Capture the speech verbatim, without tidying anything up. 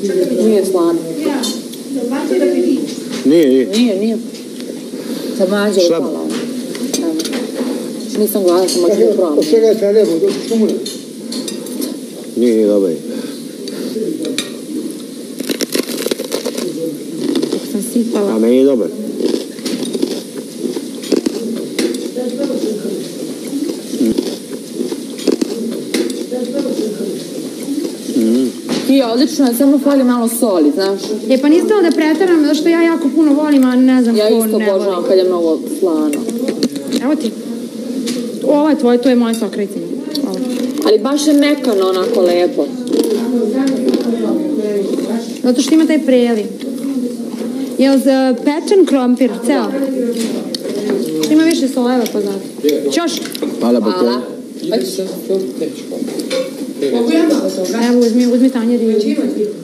Nije slano. Nije, nije. Nije, nije. Sad mađa je upala. Nisam gledala, sam mađa je probala. Od čega je sve lijepo, što mu ne? Nije, nije dobar. Sam sipala. A meni je dobar. Ti, odlično je, samo fali malo soli, znaš. E pa niste da pretaram, zato što ja jako puno volim, a ne znam ko ja ne voli. Ja isto božavam kad je mnogo slano. Evo ti. Ovo je tvoje, to je moje sokrajce. Ali baš je mekano, onako lepo. Zato što ima taj preliv. Jel za pečen krompir, ceo? Ima više soleva pa zato. Ćoš? Hvala, Hvala. Evo, uzmi, uzmi tanjer i...